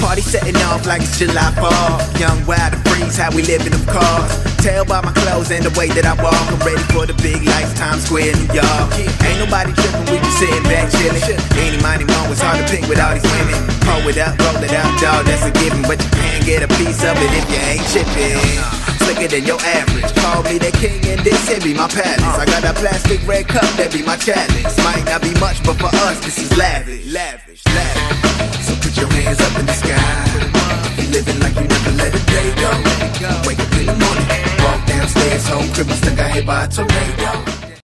Party setting off like it's July 4th. Young, wild, and freeze, how we live in them cars. Tell by my clothes and the way that I walk, I'm ready for the big lights, Times Square, New York. Ain't nobody tripping, we just sitting back chillin'. Any money mo, it's hard to pick with all these women. Pull it up, roll it up, dawg, that's a given, but you can't get a piece of it if you ain't chippin'. Slicker than your average. Call me the king and this here be my palace. I got a plastic red cup, that be my chalice. Might not be much, but for us this is lavish, lavish, lavish. So put your hands up in the sky. You living like you never let a day go. Wake up in the morning, walk downstairs, home crib, stuck out here by a tornado.